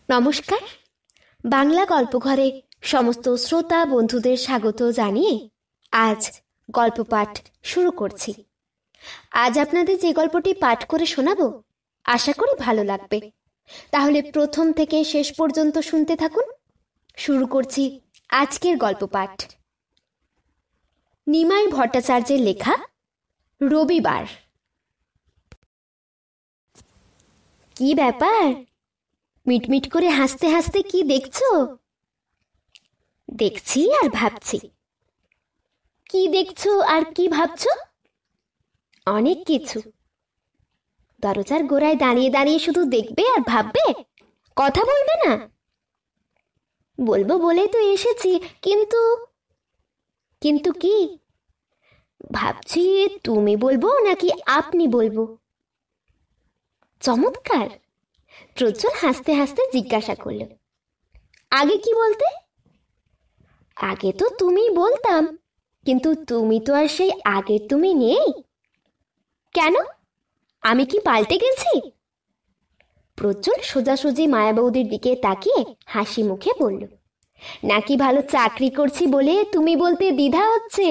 নমস্কার। বাংলা গল্পঘরে সমস্ত শ্রোতা বন্ধুদের স্বাগত জানিয়ে আজ গল্প পাঠ শুরু করছি। আজ আপনাদের যে গল্পটি পাঠ করে শোনাবো আশা করি ভালো লাগবে, তাহলে প্রথম থেকে শেষ পর্যন্ত শুনতে থাকুন। শুরু করছি আজকের গল্প পাঠ। নিমাই ভট্টাচার্যের লেখা রবিবার। কি ব্যাপার, মিটমিট করে হাসতে হাসতে কি দেখছো? দেখছি আর ভাবছি। কি দেখছো আর কি ভাবছো? অনেক কিছু। দরজার গোড়ায় দাঁড়িয়ে দাঁড়িয়ে শুধু দেখবে আর ভাববে, কথা বলবে না? বলবো বলেই তো এসেছি, কিন্তু কিন্তু কি ভাবছি, তুমি বলবো নাকি আপনি বলবো? চমৎকার। প্রজ্জ্বল হাসতে হাসতে জিজ্ঞাসা করল, আগে কি বলতে? আগে তো তুমি বলতাম, কিন্তু তুমি তো আর সেই আগের তুমি নেই। কেন, আমি কি পাল্টে গেছি? প্রজ্জ্বল সোজাসুজি মায়া বৌদির দিকে তাকিয়ে হাসি মুখে বলল, নাকি ভালো চাকরি করছি বলে তুমি বলতে দ্বিধা হচ্ছে?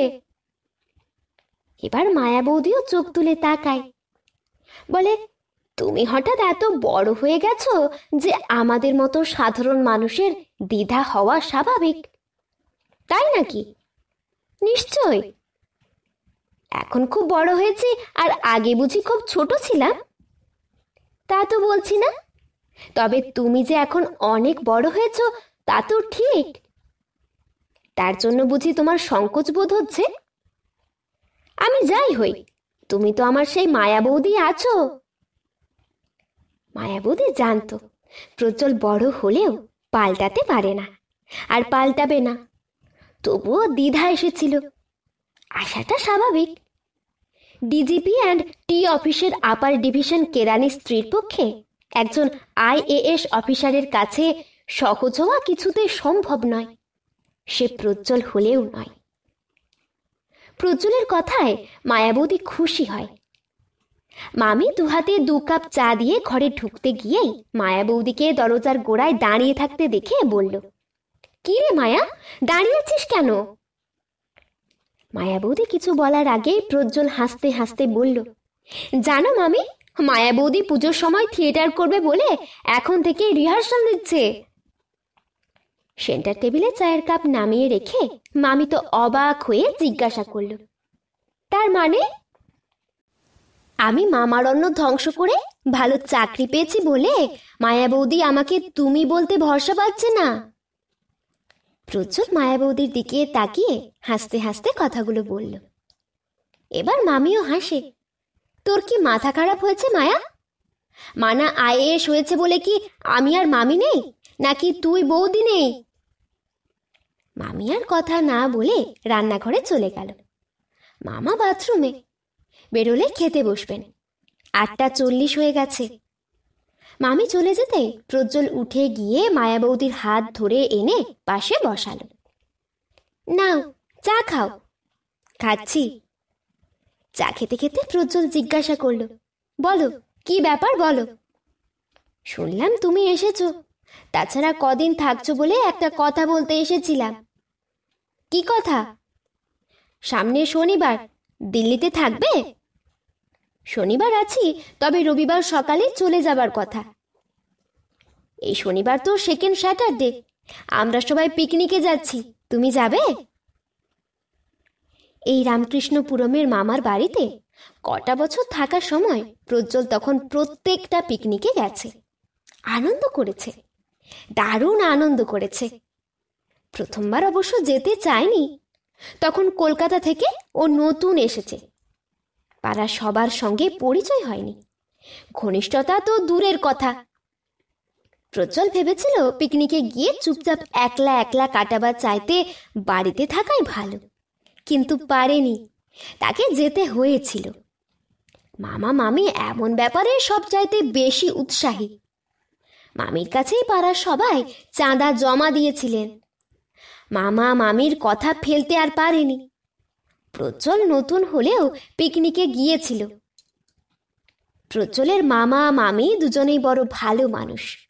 এবার মায়া বৌদিও চোখ তুলে তাকায়, বলে, তুমি হঠাৎ এত বড় হয়ে গেছো যে আমাদের মতো সাধারণ মানুষের দ্বিধা হওয়া স্বাভাবিক, তাই নাকি? নিশ্চয়। এখন খুব বড় হয়েছি, আর আগে বুঝি খুব ছোট ছিলাম? তা তো বলছি না, তবে তুমি যে এখন অনেক বড় হয়েছ তা তো ঠিক। তার জন্য বুঝি তোমার সংকোচ বোধ হচ্ছে? আমি যাই হই, তুমি তো আমার সেই মায়া বৌদি আছো। মায়া বৌদি জানতো প্রজ্জ্বল বড় হলেও পাল্টাতে পারে না, আর পাল্টাবে না। তবুও দ্বিধা এসেছিল। আশাটা স্বাভাবিক। ডিজিপি অ্যান্ড টি অফিসের আপার ডিভিশন কেরানি স্ত্রীর পক্ষে একজন IAS অফিসারের কাছে সহজ হওয়া কিছুতেই সম্ভব নয়, সে প্রজ্জ্বল হলেও নয়। প্রজ্জ্বলের কথায় মায়াবতী খুশি হয়। মামি দুহাতে 2 কাপ চা দিয়ে ঘরে ঢুকতে গিয়েই মায়া বৌদিকে দরজার গোড়ায় দাঁড়িয়ে থাকতে দেখে বলল, কি রে মায়া, দাঁড়িয়ে আছিস কেন? মায়া বৌদি কিছু বলার আগেই প্রজ্জ্বল হাসতে হাসতে বলল, জানো মামি, মায়া বৌদি পুজোর সময় থিয়েটার করবে বলে এখন থেকেই রিহার্সাল দিচ্ছে। সেন্টার টেবিলে চায়ের কাপ নামিয়ে রেখে মামি তো অবাক হয়ে জিজ্ঞাসা করল, তার মানে? আমি মামারণ্য ধ্বংস করে ভালো চাকরি পেয়েছি বলে মায়া বৌদি আমাকে তুমি বলতে ভরসা পাচ্ছে না? প্রজ্জ্বল মায়া বৌদির দিকে তাকিয়ে হাসতে হাসতে কথাগুলো বলল। এবার মামিও হাসে। তোর কি মাথা খারাপ হয়েছে মায়া? মানা IAS হয়েছে বলে কি আমি আর মামি নেই, নাকি তুই বৌদি নেই? মামি আর কথা না বলে রান্নাঘরে চলে গেল। মামা বাথরুমে। বেরোলে খেতে বসবেন। 8:40 হয়ে গেছে। মামি চলে যেতে প্রজ্জ্বল উঠে গিয়ে মায়া বৌদির হাত ধরে এনে পাশে বসালো। নাও চা খাও। খাচ্ছি। চা খেতে খেতে প্রজ্জ্বল জিজ্ঞাসা করলো, বলো কি ব্যাপার বলো। শুনলাম তুমি এসেছো, তাছাড়া কদিন থাকছো বলে একটা কথা বলতে এসেছিলাম। কি কথা? সামনে শনিবার দিল্লিতে থাকবে? শনিবার আছি, তবে রবিবার সকালে চলে যাবার কথা। এই শনিবার তো সেকেন্ড স্যাটারডে, আমরা সবাই পিকনিকে যাচ্ছি, তুমি যাবে? এই রামকৃষ্ণপুরমের মামার বাড়িতে কটা বছর থাকার সময় প্রজ্জ্বল তখন প্রত্যেকটা পিকনিকে গেছে, আনন্দ করেছে, দারুণ আনন্দ করেছে। প্রথমবার অবশ্য যেতে চায়নি, তখন কলকাতা থেকে ও নতুন এসেছে, পাড়ার সবার সঙ্গে পরিচয় হয়নি, ঘনিষ্ঠতা তো দূরের কথা। প্রজ্জ্বল ভেবেছিল পিকনিকে গিয়ে চুপচাপ একলা একলা কাটাবার চাইতে বাড়িতে থাকাই ভালো, কিন্তু পারেনি, তাকে যেতে হয়েছিল। মামা মামি এমন ব্যাপারে সব চাইতে বেশি উৎসাহী। মামির কাছেই পাড়ার সবাই চাঁদা জমা দিয়েছিলেন। মামা মামির কথা ফেলতে আর পারেনি। প্রজ্জ্বল নতুন হলেও পিকনিকে গিয়েছিল। প্রজ্জ্বলের মামা মামি দুজনেই বড় ভালো মানুষ।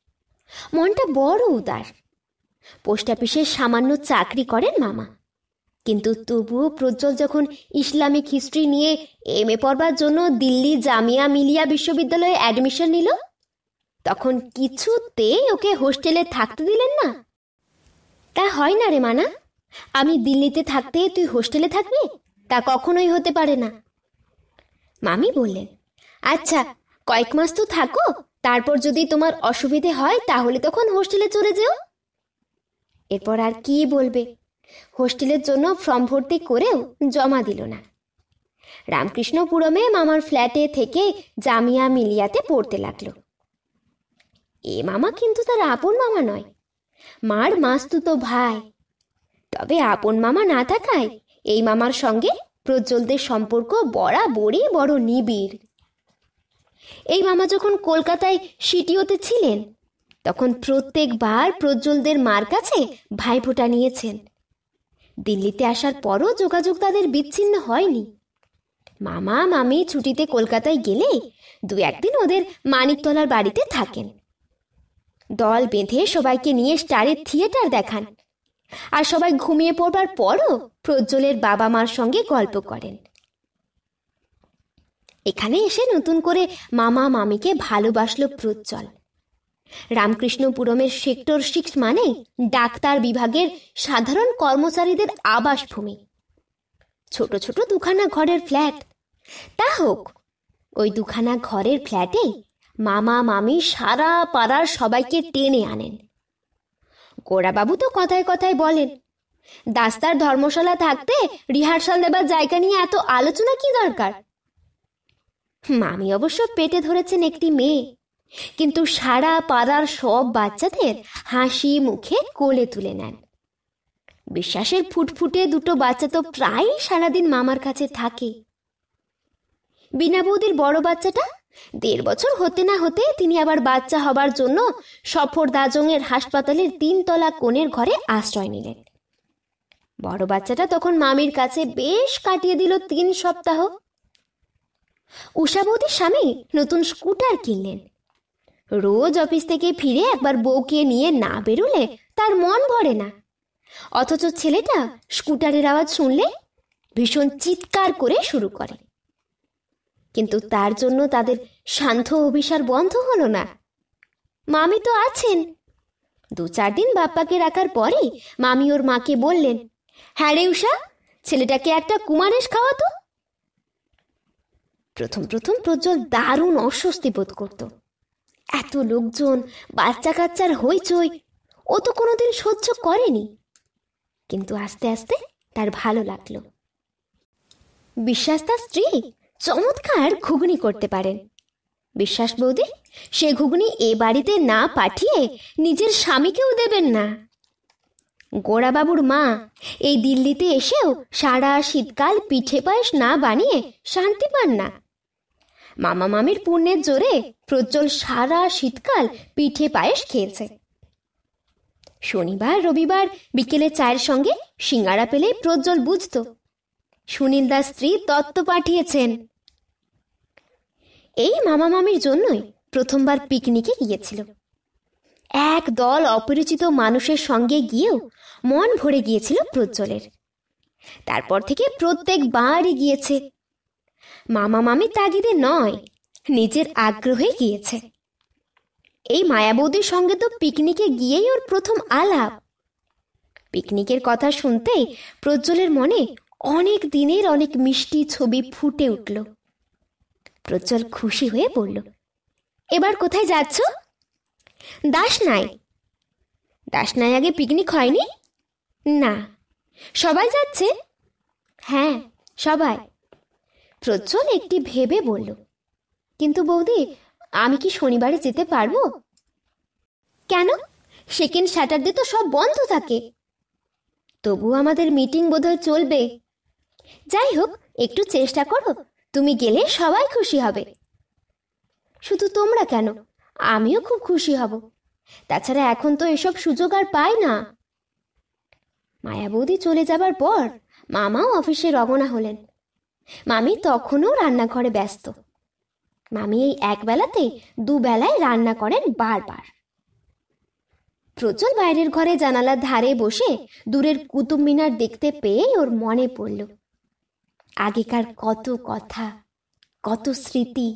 মনটা বড় উদার। পোস্ট অফিসে সামান্য চাকরি করেন মামা, কিন্তু তবুও প্রজ্জ্বল যখন ইসলামিক হিস্ট্রি নিয়ে এমএ পড়বার জন্য দিল্লি জামিয়া মিলিয়া বিশ্ববিদ্যালয়ে অ্যাডমিশন নিল, তখন কিছুতেই ওকে হোস্টেলে থাকতে দিলেন না। তা হয় না রে মানা, আমি দিল্লিতে থাকতে তুই হোস্টেলে থাকবি? তা কখনোই হতে পারে না। মামি বললেন, আচ্ছা কয়েক মাস তো থাকো, তারপর যদি তোমার অসুবিধে হয় তাহলে তখন হোস্টেলে চলে যেও। এরপর আর কি বলবে, হোস্টেলের জন্য ফর্ম ভর্তি করেও জমা দিল না। রামকৃষ্ণপুরমে মামার ফ্ল্যাটে থেকে জামিয়া মিলিয়াতে পড়তে লাগলো। এ মামা কিন্তু তার আপন মামা নয়, মার মাস্তুতো ভাই। তবে আপন মামা না থাকায় এই মামার সঙ্গে প্রজ্জ্বলদের সম্পর্ক বরাবরই বড় নিবিড়। এই মামা যখন কলকাতায় সিটিওতে ছিলেন, তখন প্রত্যেকবার প্রজ্জ্বলদের মার কাছে ভাইফোঁটা নিয়েছেন। দিল্লিতে আসার পরও যোগাযোগ তাদের বিচ্ছিন্ন হয়নি। মামা মামি ছুটিতে কলকাতায় গেলে দু একদিন ওদের মানিকতলার বাড়িতে থাকেন। দল বেঁধে সবাইকে নিয়ে স্টারের থিয়েটার দেখান, আর সবাই ঘুমিয়ে পড়বার পরও প্রজ্জ্বলের বাবা মার সঙ্গে গল্প করেন। এখানে এসে নতুন করে মামা মামিকে ভালোবাসলো প্রজ্জ্বল। রামকৃষ্ণপুরমের সেক্টর 6 মানে ডাক্তার বিভাগের সাধারণ কর্মচারীদের আবাসভূমি। ছোট ছোট দুখানা ঘরের ফ্ল্যাট। তা হোক, ওই দুখানা ঘরের ফ্ল্যাটে মামা মামি সারা পাড়ার সবাইকে টেনে আনেন। গোড়াবাবু তো কথায় কথায় বলেন, দাস্তার ধর্মশালা থাকতে রিহার্সাল দেবার জায়গা নিয়ে এত আলোচনা কি দরকার? মামি অবশ্য পেটে ধরেছেন একটি মেয়ে, কিন্তু সারা পাড়ার সব বাচ্চাদের হাসি মুখে কোলে তুলে নেন। বিশ্বাসের ফুটফুটে দুটো বাচ্চা তো প্রায় সারাদিন মামার কাছে থাকে। বিনা বৌদির বড় বাচ্চাটা 1.5 বছর হতে না হতে তিনি আবার বাচ্চা হবার জন্য সফর দাজংয়ের হাসপাতালের 3 তলা কোণের ঘরে আশ্রয় নিলেন। বড় বাচ্চাটা তখন মামির কাছে বেশ কাটিয়ে দিল 3 সপ্তাহ। উষা বৌদির স্বামী নতুন স্কুটার কিনলেন। রোজ অফিস থেকে ফিরে একবার বউকে নিয়ে না বেরোলে তার মন ভরে না, অথচ ছেলেটা স্কুটারের আওয়াজ শুনলে ভীষণ চিৎকার করে শুরু করে। কিন্তু তার জন্য তাদের শান্ত অভিসার বন্ধ হলো না। মামি তো আছেন। 2-4 দিন বাপ্পাকে রাখার পরে মামি ওর মাকে বললেন, হ্যাঁ রে উষা, ছেলেটাকে একটা কুমারেশ খাওয়াতো। প্রথম প্রথম প্রজ্জ্বল দারুণ অস্বস্তি বোধ করত। এত লোকজন, বাচ্চা কাচ্চার হইচই, ও তো কোনোদিন সহ্য করেনি। কিন্তু আস্তে আস্তে তার ভালো লাগলো। বিশ্বাস তার স্ত্রী চমৎকার ঘুগনি করতে পারেন। বিশ্বাস বৌদি সে ঘুগনি এ বাড়িতে না পাঠিয়ে নিজের স্বামীকেও দেবেন না। গোড়াবাবুর মা এই দিল্লিতে এসেও সারা শীতকাল পিঠে পায়েস না বানিয়ে শান্তি পান না। মামা মামির পুণ্যের জোরে প্রজ্জ্বল সারা শীতকাল পিঠে পায়েস খেয়েছে। শনিবার রবিবার বিকেলে চায়ের সঙ্গে সিঙ্গারা পেলে প্রজ্জ্বল বুঝত সুনীল দাস স্ত্রী দত্ত পাঠিয়েছেন। এই মামা মামির জন্যই প্রথমবার পিকনিকে গিয়েছিল। এক দল অপরিচিত মানুষের সঙ্গে গিয়েও মন ভরে গিয়েছিল প্রজ্জ্বলের। তারপর থেকে প্রত্যেকবারই গিয়েছে। মামা মামি তাগিদে নয়, নিজের আগ্রহে গিয়েছে। এই মায়াবতীর সঙ্গে তো পিকনিকে গিয়েই ওর প্রথম আলাপ। পিকনিকের কথা শুনতেই প্রজ্জ্বলের মনে অনেক দিনের অনেক মিষ্টি ছবি ফুটে উঠল। প্রজ্জ্বল খুশি হয়ে বলল, এবার কোথায় যাচ্ছ? দাসনাই। দাসনাই আগে পিকনিক হয়নি? না। সবাই যাচ্ছে? হ্যাঁ, সবাই। প্রজ্জ্বল একটি ভেবে বলল, কিন্তু বৌদি আমি কি শনিবারে যেতে পারবো? কেন? সেকেন্ড স্যাটারডে তো সব বন্ধ থাকে। তবু আমাদের মিটিং বোধহয় চলবে। যাই হোক, একটু চেষ্টা করো, তুমি গেলে সবাই খুশি হবে। শুধু তোমরা কেন, আমিও খুব খুশি হব। তাছাড়া এখন তো এসব সুযোগ আর পাই না। মায়াবতী চলে যাবার পর মামাও অফিসে রওনা হলেন। মামি তখনও রান্নাঘরে ব্যস্ত। মামি এই একবেলাতে দুবেলায় রান্না করেন বারবার। প্রচুর বাইরের ঘরে জানালার ধারে বসে দূরের কুতুব মিনার দেখতে পেয়ে ওর মনে পড়ল আগেকার কত কথা, কত স্মৃতি।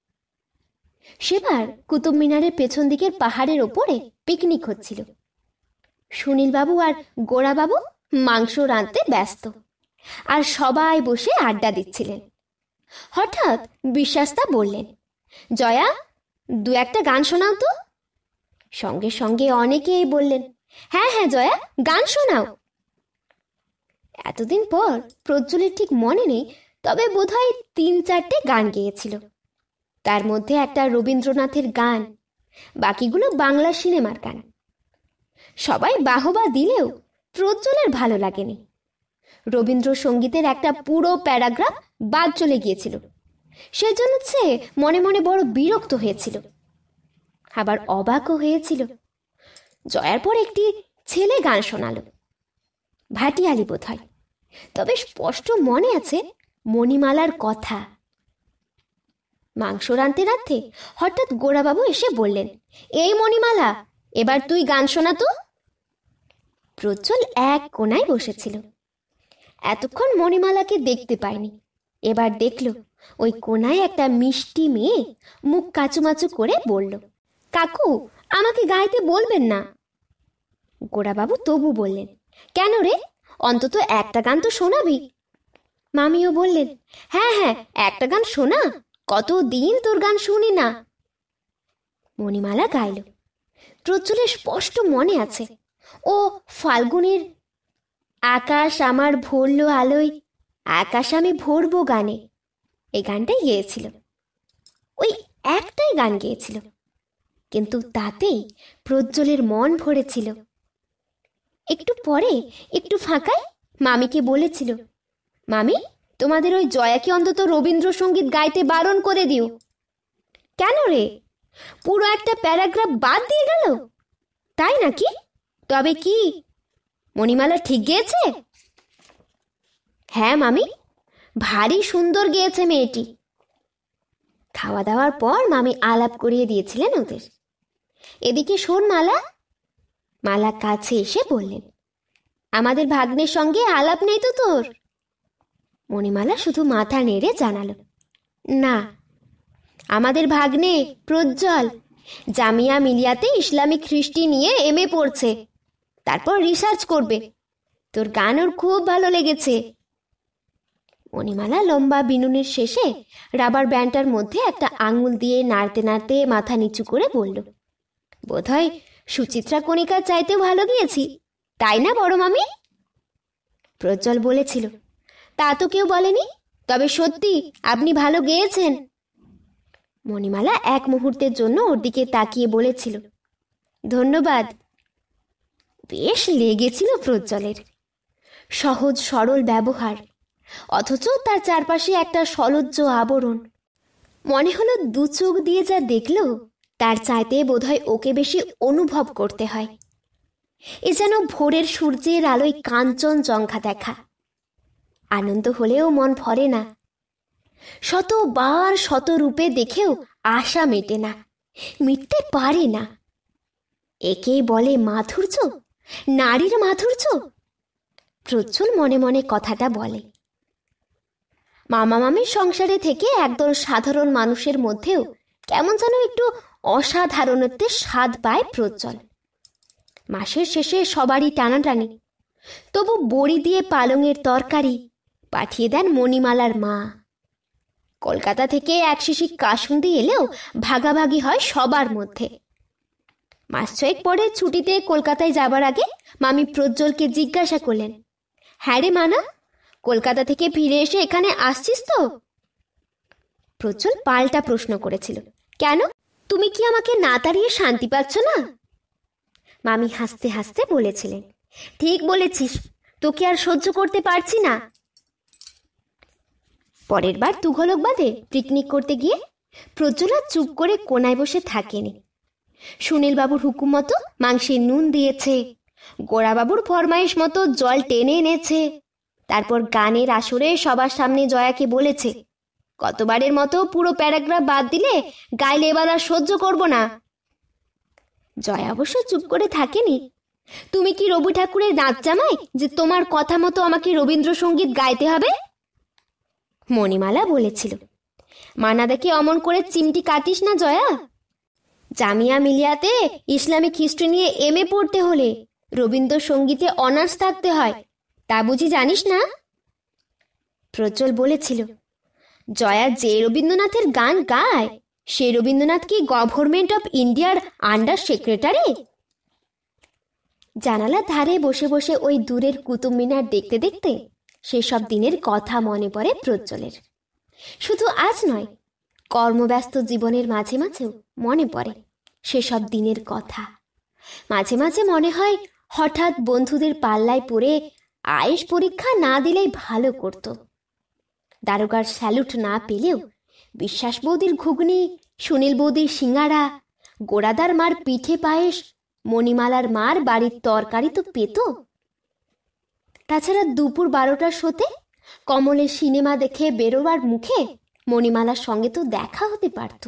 সেবার কুতুব মিনারের পেছন দিকের পাহাড়ের ওপরে পিকনিক হচ্ছিল। সুনীলবাবু আর গোড়াবাবু মাংস রাঁধতে ব্যস্ত, আর সবাই বসে আড্ডা দিচ্ছিলেন। হঠাৎ বিশ্বাস্তা বললেন, জয়া, দু একটা গান শোনাও তো। সঙ্গে সঙ্গে অনেকেই বললেন, হ্যাঁ হ্যাঁ জয়া, গান শোনাও। এতদিন পর প্রজ্জ্বলের ঠিক মনে নেই, তবে বোধহয় ৩-৪টে গান গেয়েছিল। তার মধ্যে একটা রবীন্দ্রনাথের গান, বাকিগুলো বাংলা সিনেমার গান। সবাই বাহবা দিলেও প্রজ্জ্বলের ভালো লাগেনি। রবীন্দ্রসঙ্গীতের একটা পুরো প্যারাগ্রাফ বাদ চলে গিয়েছিল, সেজন্য সে মনে মনে বড় বিরক্ত হয়েছিল, আবার অবাকও হয়েছিল। জয়ার পর একটি ছেলে গান শোনালো, ভাটিয়ালি বোধ হয়, তবে স্পষ্ট মনে আছে মণিমালার কথা। মাংস রাঁধতে রাঁধতে হঠাৎ গোড়াবাবু এসে বললেন, এই মণিমালা, এবার তুই গান শোনা তো। প্রজ্জ্বল এক কোনায় বসেছিল। এতক্ষণ মণিমালাকে দেখতে পায়নি, এবার দেখল ওই কোনায় একটা মিষ্টি মেয়ে মুখ কাচুমাচু করে বলল, কাকু, আমাকে গাইতে বলবেন না। গোড়াবাবু তবু বললেন, কেন রে, অন্তত একটা গান তো শোনাবি। মামিও বললেন, হ্যাঁ হ্যাঁ, একটা গান শোনা, কতদিন তোর গান শুনি না। মণিমালা গাইল। প্রজ্জ্বলের স্পষ্ট মনে আছে ও ফাল্গুনের আকাশ আমার ভরলো আলোয়, আকাশ আমি ভরবো গানে, এই গানটাই গেয়েছিল। ওই একটাই গান গেয়েছিল, কিন্তু তাতেই প্রজ্জ্বলের মন ভরেছিল। একটু পরে একটু ফাঁকায় মামিকে বলেছিল, মামি, তোমাদের ওই জয়াকে অন্তত রবীন্দ্রসঙ্গীত গাইতে বারণ করে দিও। কেন রে, পুরো একটা প্যারাগ্রাফ বাদ দিয়ে গেল? তাই নাকি? তবে কি মণিমালা ঠিক গেয়েছে? হ্যাঁ মামি, ভারী সুন্দর গেয়েছে মেয়েটি। খাওয়া দাওয়ার পর মামি আলাপ করিয়ে দিয়েছিলেন ওদের। এদিকে শোন মালা। মালা কাছে এসে বললেন, আমাদের ভাগ্নের সঙ্গে আলাপ নেই তো তোর? মণিমালা শুধু মাথা নেড়ে জানালো, না। আমাদের ভাগ্নে প্রজ্জ্বল জামিয়া মিলিয়াতে ইসলামিক খ্রিস্টি নিয়ে এমএ পড়ছে, তারপর রিসার্চ করবে। তোর গান ওর খুব ভালো লেগেছে। মণিমালা লম্বা বিনুনের শেষে রাবার ব্যান্ডটার মধ্যে একটা আঙুল দিয়ে নাড়তে নাড়তে মাথা নিচু করে বলল, বোধহয় সুচিত্রা কণিকার চাইতেও ভালো গিয়েছি, তাই না বড় মামি? প্রজ্জ্বল বলেছিল, তা তো কেউ বলেনি, তবে সত্যি আপনি ভালো গেয়েছেন। মণিমালা এক মুহূর্তের জন্য ওর দিকে তাকিয়ে বলেছিল, ধন্যবাদ। বেশ লেগেছিল প্রজ্জ্বলের। সহজ সরল ব্যবহার, অথচ তার চারপাশে একটা সলজ্জ আবরণ। মনে হলো দু চোখ দিয়ে যা দেখলো তার চাইতে বোধহয় ওকে বেশি অনুভব করতে হয়। এ যেন ভোরের সূর্যের আলোয় কাঞ্চন জঙ্ঘা দেখা। আনন্দ হলেও মন ভরে না, শতবার শত রূপে দেখেও আশা মেটে না, মিটতে পারে না। একেই বলে মাধুর্য, নারীর মাধুর্য। প্রজ্জ্বল মনে মনে কথাটা বলে। মামা মামির সংসারে থেকে একদল সাধারণ মানুষের মধ্যেও কেমন যেন একটু অসাধারণত্বের স্বাদ পায় প্রজ্জ্বল। মাসের শেষে সবারই টানাটানি, তবু বড়ি দিয়ে পালংয়ের তরকারি পাঠিয়ে দেন মণিমালার মা। কলকাতা থেকে এক শিশি কাসুন্দি এলেও ভাগাভাগি হয় সবার মধ্যে। মাস ছয়েক পরে ছুটিতে কলকাতায় যাবার আগে মামি প্রজ্জ্বলকে জিজ্ঞাসা করলেন, হ্যাঁ রে মানা, কলকাতা থেকে ফিরে এসে এখানে আসছিস তো? প্রজ্জ্বল পাল্টা প্রশ্ন করেছিল, কেন, তুমি কি আমাকে না তাড়িয়ে শান্তি পাচ্ছ না? মামি হাসতে হাসতে বলেছিলেন, ঠিক বলেছিস, তোকে আর সহ্য করতে পারছি না। পরের বার তুঘলক বাদে পিকনিক করতে গিয়ে প্রজ্জ্বল আর চুপ করে কোনায় বসে থাকেনি। সুনীলবাবুর হুকুম মতো মাংসে নুন দিয়েছে, গোড়াবাবুর ফরমাইশ মতো জল টেনে এনেছে, তারপর গানের আসরে সবার সামনে জয়াকে বলেছে, কতবারের মতো পুরো প্যারাগ্রাফ বাদ দিলে গাইলে এবার আর সহ্য করব না। জয়া অবশ্য চুপ করে থাকেনি। তুমি কি রবি ঠাকুরের নাচ জামাই যে তোমার কথা মতো আমাকে রবীন্দ্রসঙ্গীত গাইতে হবে? মণিমালা বলেছিল। মানাদাকে অমন করে চিমটি কাটিস না জয়া। জামিয়া মিলিয়াতে ইসলামিক হিস্ট্রি নিয়ে এমএ পড়তে হলে রবীন্দ্রসঙ্গীতে অনার্স থাকতে হয়, তা বুঝি জানিস না? প্রজ্জ্বল বলেছিল, জয়া যে রবীন্দ্রনাথের গান গায় সে রবীন্দ্রনাথ কি গভর্নমেন্ট অফ ইন্ডিয়ার আন্ডার সেক্রেটারি? জানালার ধারে বসে বসে ওই দূরের কুতুব মিনার দেখতে দেখতে সেসব দিনের কথা মনে পড়ে প্রজ্জ্বলের। শুধু আজ নয়, কর্মব্যস্ত জীবনের মাঝে মাঝেও মনে পড়ে সেসব দিনের কথা। মাঝে মাঝে মনে হয় হঠাৎ বন্ধুদের পাল্লায় পড়ে আয়েশ পরীক্ষা না দিলেই ভালো করত। দারোগার স্যালুট না পেলেও বিশ্বাস বৌদির ঘুগনি, সুনীল বৌদির সিঙ্গারা, গোড়াদার মার পিঠে পায়েস, মণিমালার মার বাড়ির তরকারি তো পেত। তাছাড়া দুপুর 12টার শোতে কমলের সিনেমা দেখে বেরোবার মুখে মণিমালার সঙ্গে তো দেখা হতে পারত।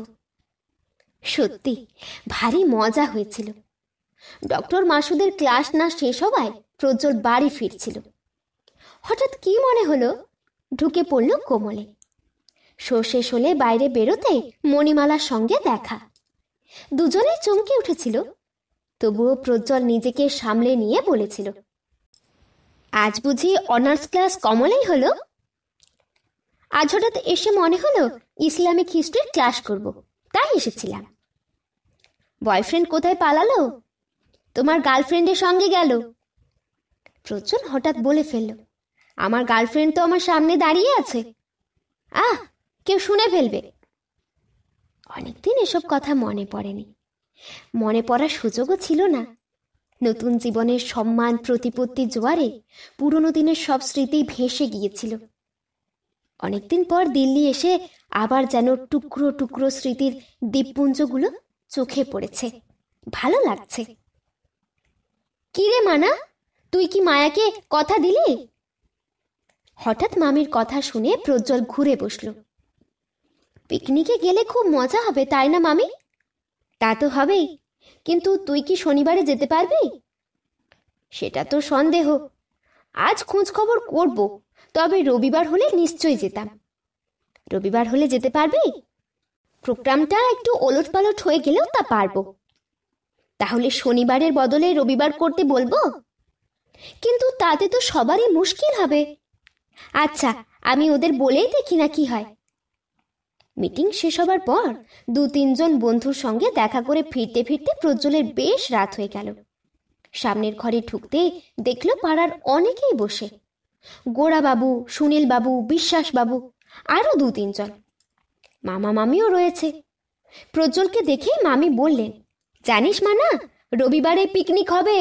সত্যি ভারী মজা হয়েছিল। ডক্টর মাসুদের ক্লাস না শেষ হওয়ায় প্রজ্জ্বল বাড়ি ফিরছিল। হঠাৎ কি মনে হলো, ঢুকে পড়ল কোমলে। শো শেষ হলে বাইরে বেরোতে মণিমালার সঙ্গে দেখা। দুজনেই চমকে উঠেছিল, তবুও প্রজ্জ্বল নিজেকে সামলে নিয়ে বলেছিল, আজ বুঝি অনার্স ক্লাস কমলেই হলো? আজ হঠাৎ এসে মনে হলো ইসলামিক হিস্ট্রির ক্লাস করব, তাই এসেছিলাম। বয়ফ্রেন্ড কোথায় পালালো? তোমার গার্লফ্রেন্ডের সঙ্গে গেল। প্রজ্জ্বল হঠাৎ বলে ফেলল, আমার গার্লফ্রেন্ড তো আমার সামনে দাঁড়িয়ে আছে। আহ, কেউ শুনে ফেলবে। অনেকদিন এসব কথা মনে পড়েনি, মনে পড়ার সুযোগও ছিল না। নতুন জীবনের সম্মান প্রতিপত্তি জোয়ারে পুরনো দিনের সব স্মৃতি ভেসে গিয়েছিল। অনেকদিন পর দিল্লি এসে আবার যেন টুকরো টুকরো স্মৃতির দ্বীপপুঞ্জগুলো চোখে পড়েছে, ভালো লাগছে। কিরে মানা, তুই কি মায়াকে কথা দিলি? হঠাৎ মামির কথা শুনে প্রজ্জ্বল ঘুরে বসল। পিকনিকে গেলে খুব মজা হবে, তাই না মামি? তা তো হবেই, কিন্তু তুই কি শনিবারে যেতে পারবি? সেটা তো সন্দেহ। আজ খোঁজ খবর করব, তবে রবিবার হলে নিশ্চয়ই যেতাম। রবিবার হলে যেতে পারবি? প্রোগ্রামটা একটু ওলট পালট হয়ে গেলেও তা পারবো। তাহলে শনিবারের বদলে রবিবার করতে বলবো? কিন্তু তাতে তো সবারই মুশকিল হবে। আচ্ছা, আমি ওদের বলেই দেখি না কি হয়। মিটিং শেষ হবার পর 2-3 জন বন্ধুর সঙ্গে দেখা করে ফিরতে ফিরতে প্রজ্জ্বলের বেশ রাত হয়ে গেল। সামনের ঘরে ঢুকতে দেখল পাড়ার অনেকেই বসে। গোড়াবাবু, সুনীল বাবু, বিশ্বাস বাবু, আরো 2-3 জন। মামা মামিও রয়েছে। প্রজ্জ্বলকে দেখেই মামি বললেন, জানিস মানা, রবিবারে পিকনিক হবে।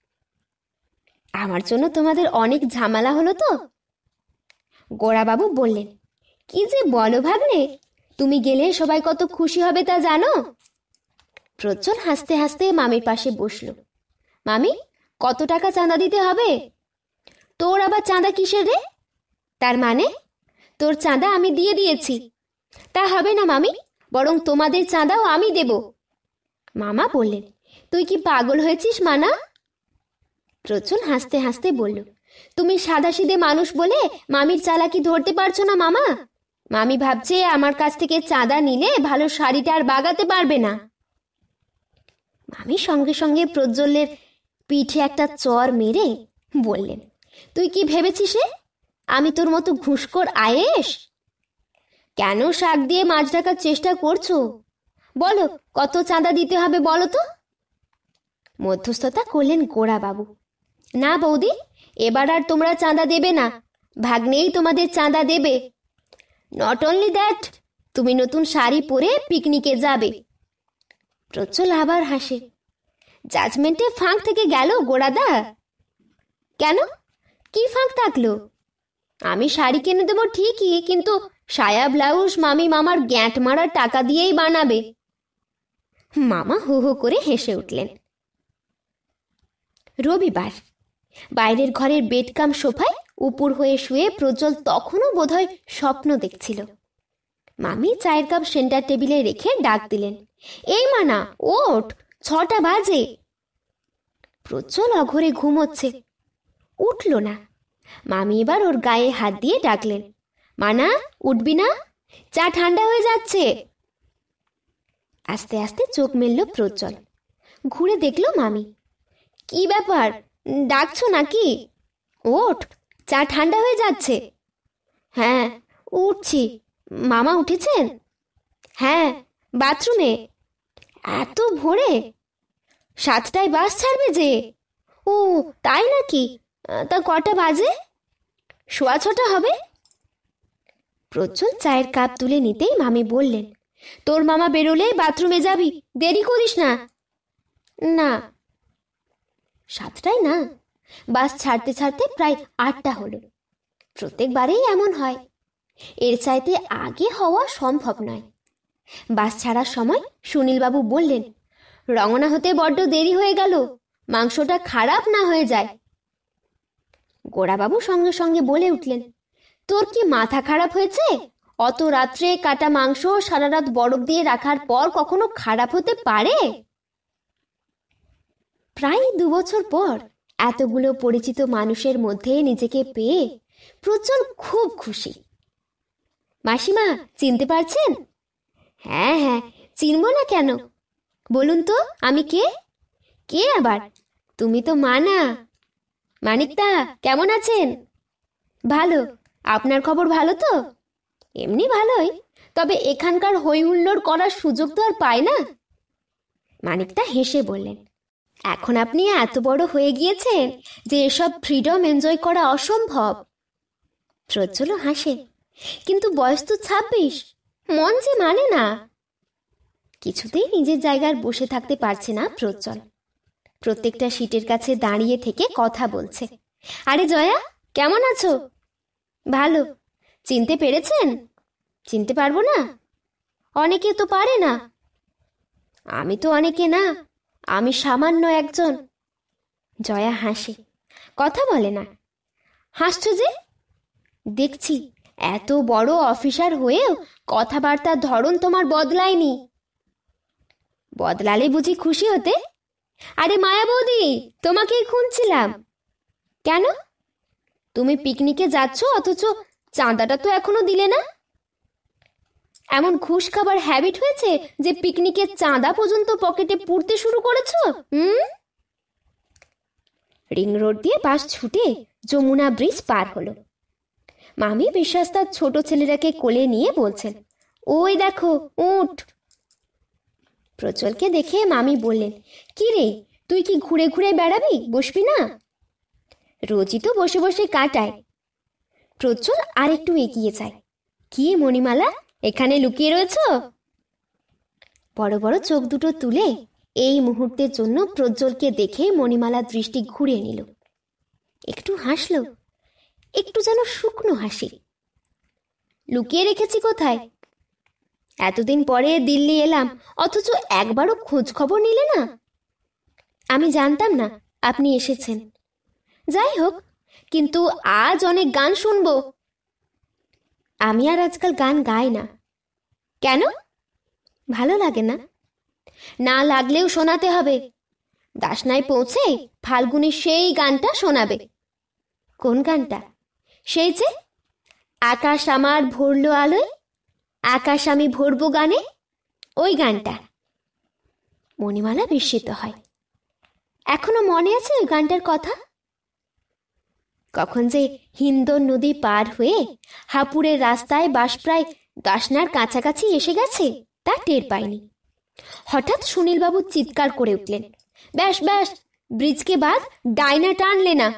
আমার জন্য তোমাদের অনেক ঝামেলা হলো তো। গোড়াবাবু বললেন, কি যে বলো ভাগ্নে, তুমি গেলে সবাই কত খুশি হবে তা জানো? প্রজ্জ্বল হাসতে হাসতে মামির পাশে বসল। মামি, কত টাকা চাঁদা দিতে হবে? তোর আবার চাঁদা কিসের রে? তার মানে তোর চাঁদা আমি দিয়ে দিয়েছি। তা হবে না মামি, বরং তোমাদের চাঁদাও আমি দেব। মামা বললেন, তুই কি পাগল হয়েছিস মানা? প্রজ্জ্বল হাসতে হাসতে বলল, তুমি সাদাসিধে মানুষ বলে মামির চালাকি ধরতে পারছো না মামা। মামি ভাবছে আমার কাছ থেকে চাঁদা নিলে ভালো শাড়িটা আর বাগাতে পারবে না। মামি সঙ্গে সঙ্গে প্রজ্জ্বলের পিঠে একটা চর মেরে বললেন, তুই কি ভেবেছিস আমি তোর মতো ঘুষখোর আয়েশ? কেন শাক দিয়ে মাছ ঢাকার চেষ্টা করছো? বলো, কত চাঁদা দিতে হবে বলো তো? মধ্যস্থতা করলেন গোড়াবাবু। না বৌদি, এবার আর তোমরা চাঁদা দেবে না, ভাগ্নেই তোমাদের চাঁদা দেবে। নট অনলি দ্যাট, তুমি নতুন শাড়ি পরে পিকনিকে যাবে। প্রজ্জ্বল আবার হাসে। জাজমেন্টে ফাঁক থেকে গেল গোড়াদা। কেন, কি ফাঁক থাকলো? আমি শাড়ি কিনে দেবো ঠিকই, কিন্তু সায়া ব্লাউজ মামি মামার গ্যাঁট মারার টাকা দিয়েই বানাবে। মামা হো হো করে হেসে উঠলেন। রবিবার। বাইরের ঘরের বেডকাম সোফায় উপুর হয়ে শুয়ে প্রজ্জ্বল তখনও বোধহয় স্বপ্ন দেখছিল। মামি চায়ের কাপ সেন্টার টেবিলে রেখে ডাক দিলেন, এই মানা ওঠ, 6টা বাজে। প্রচুর অঘরে ঘুমোচ্ছে, উঠল না। মামি এবার ওর গায়ে হাত দিয়ে ডাকলেন, মানা উঠবি না, চা ঠান্ডা হয়ে যাচ্ছে। আস্তে আস্তে চোখ মেলল প্রজ্জ্বল, ঘুরে দেখলো মামি। কি ব্যাপার, ডাকছো নাকি? ওঠ, চা ঠান্ডা হয়ে যাচ্ছে। হ্যাঁ উঠছি। মামা উঠেছেন? হ্যাঁ, বাথরুমে। এত ভোরে? 7টায় বাস ছাড়বে যে। ও তাই নাকি? তা কটা বাজে? 6:15 হবে। প্রজ্জ্বল চায়ের কাপ তুলে নিতেই মামি বললেন, তোর মামা বেরোলে বাথরুমে যাবি, দেরি করিস না। না। 7টায় না, বাস ছাড়তে ছাড়তে প্রায় 8টা হলো। প্রত্যেকবারেই এমন হয়, এর চাইতে আগে হওয়া সম্ভব নয়। বাস ছাড়ার সময় সুনীলবাবু বললেন, রওনা হতে বড্ড দেরি হয়ে গেল, মাংসটা খারাপ না হয়ে যায়। গোড়াবাবু সঙ্গে সঙ্গে বলে উঠলেন, তোর কি মাথা খারাপ হয়েছে? অত রাত্রে কাটা মাংস সারা রাত বরফ দিয়ে রাখার পর কখনো খারাপ হতে পারে? প্রায় 2 বছর পর এতগুলো পরিচিত মানুষের মধ্যে নিজেকে পেয়ে প্রচুর খুব খুশি। মাসিমা চিনতে পারছেন? হ্যাঁ হ্যাঁ, চিনব না কেন? বলুন তো আমি কে? কে আবার? তুমি তো মানা। মানিকদা কেমন আছেন? ভালো। আপনার খবর ভালো তো? এমনি ভালোই, তবে এখানকার হই হুল্লোড় করার সুযোগ তো আর পায় না। মানিকদা হেসে বললেন, এখন আপনি এত বড় হয়ে গিয়েছেন যে এসব ফ্রিডম এনজয় করা অসম্ভব। প্রজ্জ্বল হাসে, কিন্তু বয়স তো 26, মন যে মানে না। কিছুতেই নিজের জায়গায় বসে থাকতে পারছে না প্রজ্জ্বল। প্রত্যেকটা সিটের কাছে দাঁড়িয়ে থেকে কথা বলছে। আরে জয়া, কেমন আছো? ভালো। চিনতে পেরেছেন? চিনতে পারবো না? অনেকে তো পারে না। আমি তো অনেকে না, আমি সামান্য একজন। জয়া হাসে, কথা বলে না। হাসছো যে? দেখছি এত বড় অফিসার হয়েও কথাবার্তার ধরন তোমার বদলায়নি। বদলালে বুঝি খুশি হতে? আরে মায়া বৌদি, তোমাকেই খুঁজছিলাম। কেন? তুমি পিকনিকে যাচ্ছ, অথচ চাঁদাটা তো এখনো দিলে না। এমন ঘুষ খাবার হ্যাবিট হয়েছে যে পিকনিকের চাঁদা পর্যন্ত পকেটে পুরতে শুরু করেছো? রিং রোড দিয়ে বাস ছুটে যমুনা ব্রিজ পার হলো। মামি বিশ্বাস তার ছোট ছেলেটাকে কোলে নিয়ে বলছেন, ওই দেখো উঠ। প্রজ্জ্বলকে দেখে মামি বললেন, কি রে, তুই কি ঘুরে ঘুরে বেড়াবি, বসবি না? রোজই তো বসে বসে কাটায়। প্রজ্জ্বল আর একটু এগিয়ে যায়। কি মণিমালা, এখানে লুকিয়ে রয়েছ? বড় বড় চোখ দুটো তুলে এই মুহূর্তের জন্য প্রজ্জ্বলকে দেখে মণিমালা দৃষ্টি ঘুরিয়ে নিল। একটু হাসলো, একটু যেন শুকনো হাসি। লুকিয়ে রেখেছি কোথায়? এতদিন পরে দিল্লি এলাম, অথচ একবারও খোঁজ খবর নিলে না। আমি জানতাম না আপনি এসেছেন। যাই হোক, কিন্তু আজ অনেক গান শুনবো। আমি আর আজকাল গান গাই না। কেন? ভালো লাগে না? না লাগলেও শোনাতে হবে। দাসনায় পৌঁছে ফাল্গুনি সেই গানটা শোনাবে। কোন গানটা? সেই যে আকাশ আমার ভরলো আলোয়, আকাশ আমি ভরবো গানে, ওই গানটা। মণিমালা বিস্মিত হয়। এখনো মনে আছে ওই গানটার কথা? কখন যে হিন্দন নদী পার হয়ে হাপুরের রাস্তায় বাস প্রায় দাসনার কাছাকাছি এসে গেছে তা টের পাইনি। হঠাৎ সুনীলবাবু চিৎকার করে উঠলেন, ব্যাস ব্যাস, ব্রিজকে বাদ ডাইনা টানলে না।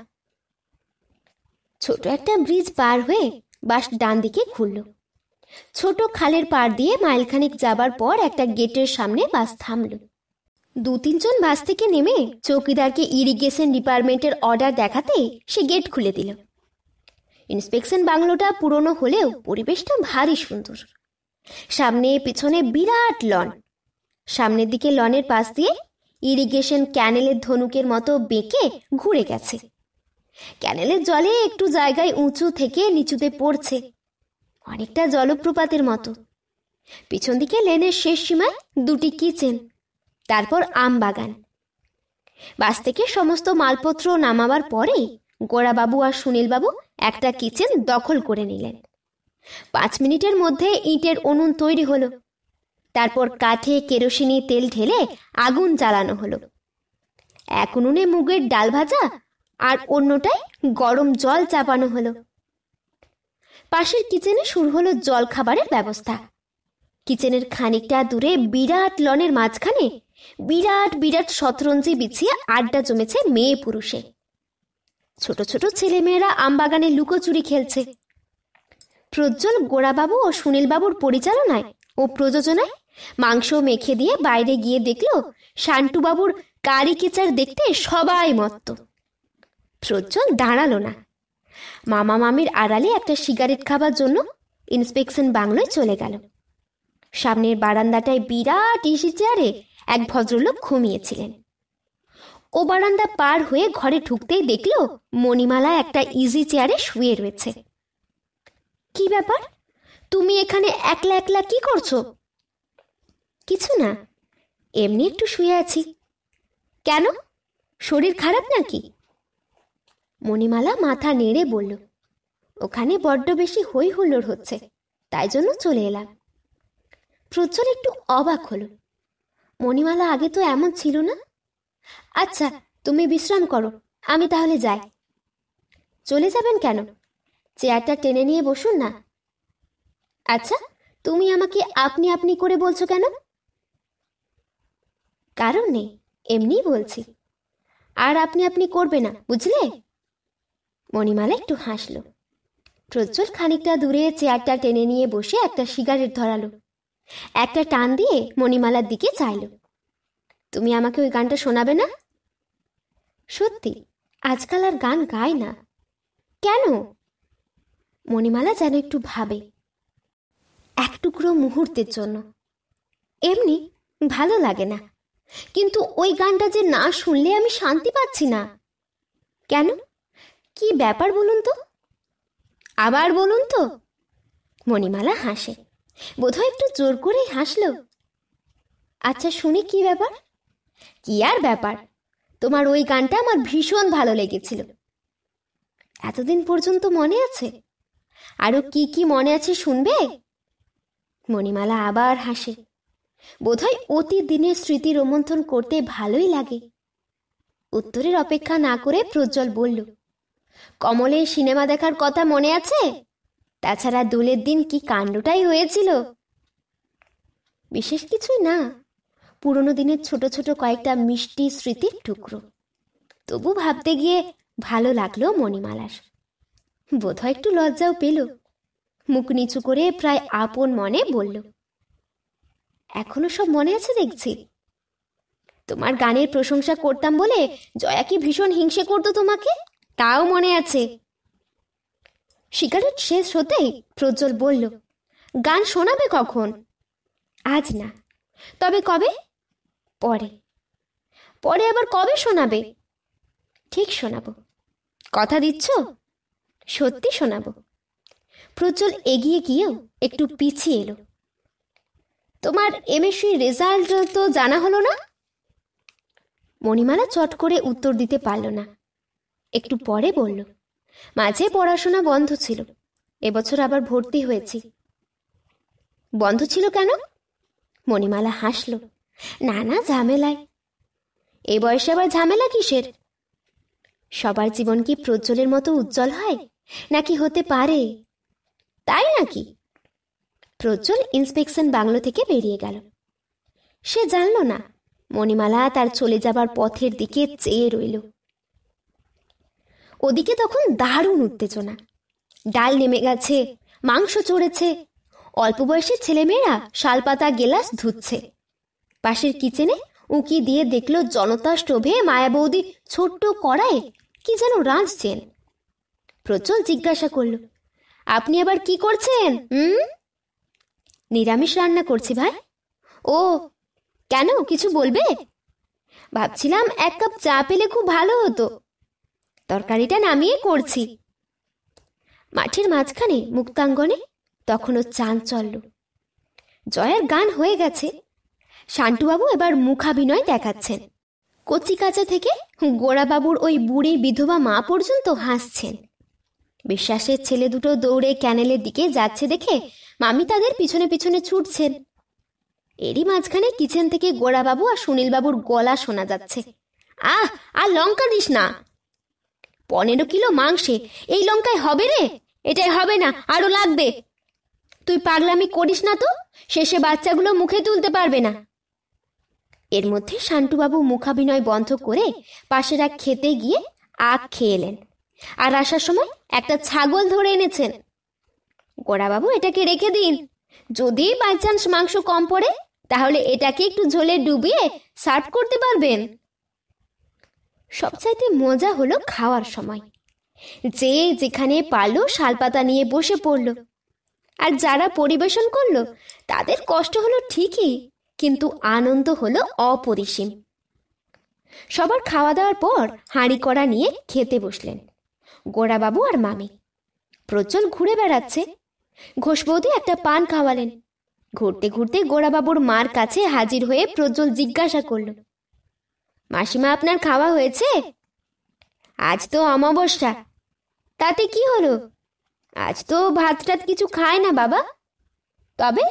ছোট একটা ব্রিজ পার হয়ে বাস ডান দিকে ঘুরল। ছোট খালের পাড় দিয়ে মাইলখানিক যাবার পর একটা গেটের সামনে বাস থামল। 2-3 জন বাস থেকে নেমে চৌকিদারকে ইরিগেশন ডিপার্টমেন্টের অর্ডার দেখাতেই সে গেট খুলে দিল। ইন্সপেকশন বাংলোটা পুরনো হলেও পরিবেশটা ভারী সুন্দর। সামনে পিছনে বিরাট লন। সামনের দিকে লনের পাশ দিয়ে ইরিগেশন ক্যানেলের ধনুকের মতো বেঁকে ঘুরে গেছে। ক্যানেলের জলে একটু জায়গায় উঁচু থেকে নিচুতে পড়ছে, অনেকটা জলপ্রপাতের মতো। পিছন দিকে লেনের শেষ সীমায় 2টি কিচেন, তারপর আম বাগান। বাস থেকে সমস্ত মালপত্র নামাবার পরেই গোড়াবাবু আর সুনীলবাবু একটা কিচেন দখল করে নিলেন। 5 মিনিটের মধ্যে ইটের উনুন তৈরি হলো। তারপর কাঠে কেরোসিনি তেল ঢেলে আগুন জ্বালানো হলো। এক উনুনে মুগের ডাল ভাজা আর অন্যটায় গরম জল চাপানো হলো। পাশের কিচেনে শুরু হলো জল খাবারের ব্যবস্থা। কিচেনের খানিকটা দূরে বিরাট লনের মাঝখানে বিরাট বিরাট শতরঞ্জি বিছিয়ে আড্ডা জমেছে মেয়ে পুরুষে। ছোট ছোট ছেলেমেয়েরা আমবাগানে লুকোচুরি খেলছে। প্রজ্জ্বল গোড়াবাবু ও সুনীলবাবুর পরিচালনায় ও প্রযোজনায় মাংস মেখে দিয়ে বাইরে গিয়ে দেখলো শান্টুবাবুর কারি কেচার দেখতে সবাই মত্ত। প্রজ্জ্বল দাঁড়ালো না। মামা মামির আড়ালে একটা সিগারেট খাবার জন্য ইন্সপেকশন বাংলোয় চলে গেল। সামনের বারান্দাটায় বিরাট ইসি চেয়ারে এক ভদ্রলোক ঘুমিয়েছিলেন। ও বারান্দা পার হয়ে ঘরে ঢুকতেই দেখল মণিমালা একটা ইজি চেয়ারে শুয়ে রয়েছে। কি ব্যাপার, তুমি এখানে একলা একলা কি করছো? কিছু না, এমনি একটু শুয়ে আছি। কেন, শরীর খারাপ নাকি? মণিমালা মাথা নেড়ে বলল, ওখানে বড্ড বেশি হই হুল্লোড় হচ্ছে, তাই জন্য চলে এলাম। প্রজ্জ্বল একটু অবাক হলো। মণিমালা আগে তো এমন ছিল না। আচ্ছা, তুমি বিশ্রাম করো, আমি তাহলে যাই। চলে যাবেন কেন? চেয়ারটা টেনে নিয়ে বসুন না। আচ্ছা, তুমি আমাকে আপনি আপনি করে বলছো কেন? কারণ নেই, এমনিই বলছি। আর আপনি আপনি করবে না, বুঝলে? মণিমালা একটু হাসল। প্রজ্জ্বল খানিকটা দূরে চেয়ারটা টেনে নিয়ে বসে একটা সিগারেট ধরালো। একটা টান দিয়ে মণিমালার দিকে চাইল। তুমি আমাকে ওই গানটা শোনাবে না? সত্যি, আজকাল আর গান গায় না। কেন? মণিমালা যেন একটু ভাবে। এক টুকরো মুহূর্তের জন্য। এমনি ভালো লাগে না, কিন্তু ওই গানটা যে না শুনলে আমি শান্তি পাচ্ছি না। কেন, কি ব্যাপার বলুন তো? আবার বলুন তো। মণিমালা হাসে, বোধহয় একটু জোর করেই হাসল। আচ্ছা শুনি, কি ব্যাপার? কি আর ব্যাপার, তোমার ওই গানটা আমার ভীষণ ভালো লেগেছিল। এতদিন পর্যন্ত মনে আছে? আরো কি কি মনে আছে শুনবে? মণিমালা আবার হাসে। বোধহয় অতি দিনের স্মৃতি রোমন্থন করতে ভালোই লাগে। উত্তরের অপেক্ষা না করে প্রজ্জ্বল বলল, কমলের সিনেমা দেখার কথা মনে আছে? তাছাড়া দোলের দিন কি কাণ্ডটাই হয়েছিল। বিশেষ কিছুই না, পুরনো দিনের ছোট ছোট কয়েকটা মিষ্টি স্মৃতির টুকরো। তবু ভাবতে গিয়ে ভালো লাগলো মণিমালার। বোধহয় একটু লজ্জাও পেল। মুখ নিচু করে প্রায় আপন মনে বলল, এখনো সব মনে আছে দেখছি। তোমার গানের প্রশংসা করতাম বলে জয়া কি ভীষণ হিংসে করতো তোমাকে, তাও মনে আছে। সিগারেট শেষ হতেই প্রজ্জ্বল বলল, গান শোনাবে কখন? আজ না, তবে কবে? পরে। পরে আবার কবে শোনাবে? ঠিক শোনাবো, কথা দিচ্ছ? সত্যি শোনাবো। প্রজ্জ্বল এগিয়ে গিয়েও একটু পিছিয়ে এলো। তোমার এমএসসির রেজাল্ট তো জানা হলো না? মণিমালা চট করে উত্তর দিতে পারল না। একটু পরে বলল, মাঝে পড়াশোনা বন্ধ ছিল, এবছর আবার ভর্তি হয়েছি। বন্ধ ছিল কেন? মণিমালা হাসল, নানা ঝামেলায়। এই বয়সে আবার ঝামেলা কিসের? সবার জীবন কি প্রজ্জ্বলের মতো উজ্জ্বল হয়, নাকি হতে পারে? তাই নাকি? প্রজ্জ্বল ইন্সপেকশন বাংলো থেকে বেরিয়ে গেল। সে জানল না মণিমালা তার চলে যাবার পথের দিকে চেয়ে রইল। ওদিকে তখন দারুণ উত্তেজনা। ডাল নেমে গেছে, মাংস চড়েছে, অল্প বয়সের ছেলেমেয়েরা শালপাতা গেলাস ধুচ্ছে। পাশের কিচেনে উঁকি দিয়ে দেখল জনতা স্টোভে মায়া বৌদি ছোট্ট কড়াইয়ে কি যেন রাঁধছেন। প্রজ্জ্বল জিজ্ঞাসা করল, আপনি আবার কি করছেন? নিরামিষ রান্না করছি ভাই। ও, কেন, কিছু বলবে? ভাবছিলাম এক কাপ চা পেলে খুব ভালো হতো। তরকারিটা নামিয়ে করছি। মাঠের মাঝখানে মুক্তাঙ্গনে তখনও চাঞ্চল্য। জয়ার গান হয়ে গেছে, শান্তুবাবু এবার মুখাভিনয় দেখাচ্ছেন। কচিকাঁচা থেকে গোড়াবাবুর ওই বুড়ি বিধবা মা পর্যন্ত হাসছেন। বিশ্বাসের ছেলে দুটো দৌড়ে ক্যানেলের দিকে যাচ্ছে দেখে মামি তাদের পিছনে পিছনে ছুটছেন। এরই মাঝখানে কিচেন থেকে গোড়াবাবু আর সুনীলবাবুর গলা শোনা যাচ্ছে, আহ, আর লঙ্কা দিস না, 15 কিলো মাংসে এই লঙ্কায় হবে রে, এটাই হবে না, আরো লাগবে। তুই পাগলামি করিস না তো, শেষে বাচ্চাগুলো মুখে তুলতে পারবে না। এর মধ্যে শান্তুবাবু মুখাভিনয় বন্ধ করে পাশের এক খেতে গিয়ে আখ খেয়ে এলেন, আর আসার সময় একটা ছাগল ধরে এনেছেন। গোড়াবাবু, এটাকে রেখে দিন, যদি বাই চান্স মাংস কম পড়ে তাহলে এটাকে একটু ঝোলে ডুবিয়ে সার্ভ করতে পারবেন। সবচাইতে মজা হলো খাওয়ার সময়। যে যেখানে পারলো শালপাতা নিয়ে বসে পড়লো, আর যারা পরিবেশন করলো তাদের কষ্ট হলো ঠিকই, কিন্তু আনন্দ হলো অপরিসীম। সবার খাওয়া দাওয়ার পর হাঁড়ি কড়া নিয়ে খেতে বসলেন গোড়াবাবু আর মামি। প্রচুর ঘুরে বেড়াচ্ছে। ঘোষ বৌদি একটা পান খাওয়ালেন। ঘুরতে ঘুরতে গোড়াবাবুর মার কাছে হাজির হয়ে প্রজ্জ্বল জিজ্ঞাসা করল, মাসিমা, আপনার খাওয়া হয়েছে? আজ তো অমাবস্যা। তাতে কি হলো? আজ তো ভাত টাত কিছু খায় না বাবা। তবে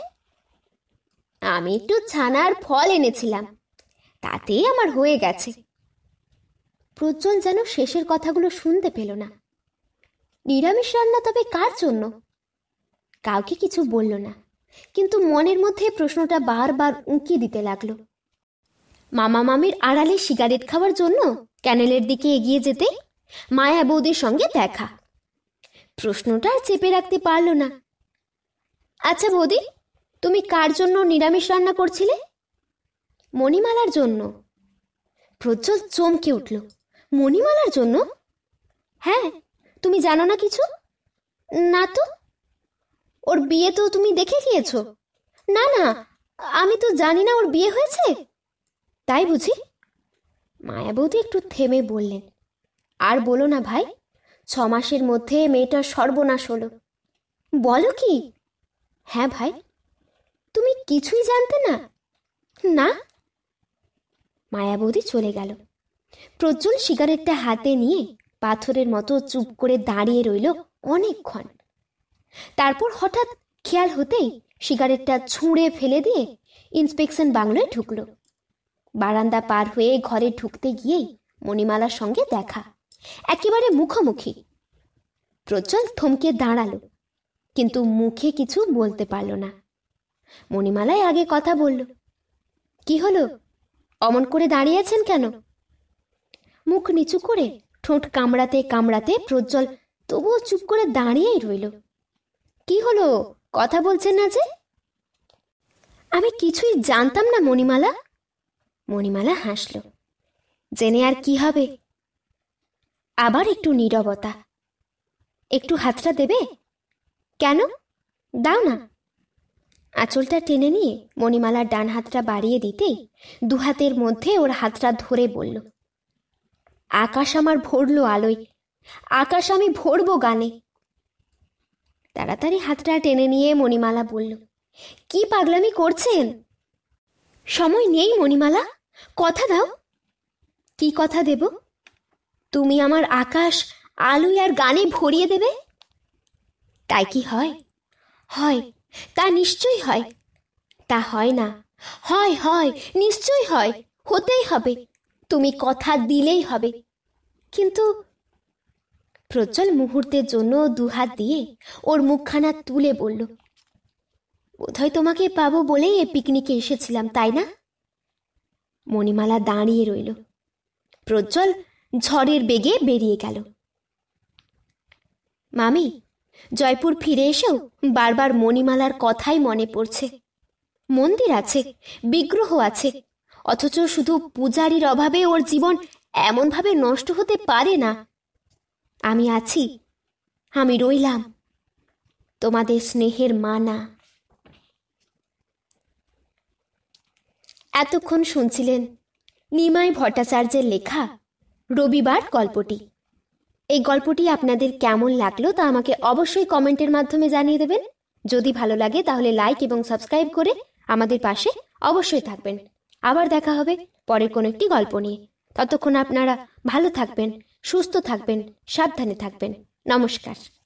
আমি একটু ছানার ফল এনেছিলাম, তাতেই আমার হয়ে গেছে। প্রজ্জ্বল যেন শেষের কথাগুলো শুনতে পেল না। নিরামিষ রান্না তবে কার জন্য? কাউকে কিছু বলল না, কিন্তু মনের মধ্যে প্রশ্নটা বারবার উঁকি দিতে লাগলো। মামা মামির আড়ালে সিগারেট খাওয়ার জন্য ক্যানেলের দিকে এগিয়ে যেতে মায়া বৌদির সঙ্গে দেখা। প্রশ্নটা চেপে রাখতে পারল না। আচ্ছা বৌদি, তুমি কার জন্য নিরামিষ রান্না করছিলে? মণিমালার জন্য। প্রজ্জ্বল চমকে উঠল, মণিমালার জন্য? হ্যাঁ, তুমি জানো না কিছু? না তো। ওর বিয়ে তো তুমি দেখে গিয়েছ? না না, আমি তো জানি না ওর বিয়ে হয়েছে। তাই বুঝি? মায়া বৌদি একটু থেমে বললেন, আর বলো না ভাই, 6 মাসের মধ্যে মেয়েটার সর্বনাশ হলো। বলো কি? হ্যাঁ ভাই। তুমি কিছুই জানতে না? না। মায়া বৌদি চলে গেল। প্রজ্জ্বল সিগারেটটা হাতে নিয়ে পাথরের মতো চুপ করে দাঁড়িয়ে রইল অনেকক্ষণ। তারপর হঠাৎ খেয়াল হতেই সিগারেটটা ছুঁড়ে ফেলে দিয়ে ইন্সপেকশন বাংলোয় ঢুকলো। বারান্দা পার হয়ে ঘরে ঢুকতে গিয়েই মণিমালার সঙ্গে দেখা, একেবারে মুখোমুখি। প্রজ্জ্বল থমকে দাঁড়ালো, কিন্তু মুখে কিছু বলতে পারল না। মণিমালাই আগে কথা বলল, কি হলো, অমন করে দাঁড়িয়ে আছেন কেন? মুখ নিচু করে ঠোঁট কামড়াতে কামড়াতে প্রজ্জ্বল তবুও চুপ করে দাঁড়িয়েই রইল। কি হলো, কথা বলছেন না যে? আমি কিছুই জানতাম না মণিমালা। মণিমালা হাসল, জেনে আর কি হবে? আবার একটু নীরবতা। একটু হাতটা দেবে? কেন? দাও না। আঁচলটা টেনে নিয়ে মণিমালার ডান হাতটা বাড়িয়ে দিতেই দু হাতের মধ্যে ওর হাতটা ধরে বলল, আকাশ আমার ভরলো আলোয়, আকাশ আমি ভরবো গানে। তাড়াতাড়ি হাতটা টেনে নিয়ে মণিমালা বলল, কি পাগলামি করছেন? সময় নেই মণিমালা, কথা দাও। কি কথা দেব? তুমি আমার আকাশ আলোয় আর গানে ভরিয়ে দেবে। তাই কি হয়? হয়, তা নিশ্চয়ই হয়। তা হয় না। হয় হয়, নিশ্চয়ই হয়, হতেই হবে। তুমি কথা দিলেই হবে। কিন্তু প্রজ্জ্বল মুহূর্তের জন্য দুহাত দিয়ে ওর মুখখানা তুলে বলল, বোধহয় তোমাকে পাবো বলেই এ পিকনিকে এসেছিলাম, তাই না? মণিমালা দাঁড়িয়ে রইল। প্রজ্জ্বল ঝড়ের বেগে বেরিয়ে গেল। মামি, জয়পুর ফিরে এসেও বারবার মণিমালার কথাই মনে পড়ছে। মন্দির আছে, বিগ্রহ আছে, অথচ শুধু পূজারীর অভাবে ওর জীবন এমনভাবে নষ্ট হতে পারে না। আমি আছি, আমি রইলাম, তোমাদের স্নেহের মানা। এতক্ষণ শুনছিলেন নিমাই ভট্টাচার্যের লেখা রবিবার গল্পটি। এই গল্পটি আপনাদের কেমন লাগলো তা আমাকে অবশ্যই কমেন্টের মাধ্যমে জানিয়ে দেবেন। যদি ভালো লাগে তাহলে লাইক এবং সাবস্ক্রাইব করে আমাদের পাশে অবশ্যই থাকবেন। আবার দেখা হবে পরের কোনো একটি গল্প নিয়ে। ততক্ষণ আপনারা ভালো থাকবেন, সুস্থ থাকবেন, সাবধানে থাকবেন। নমস্কার।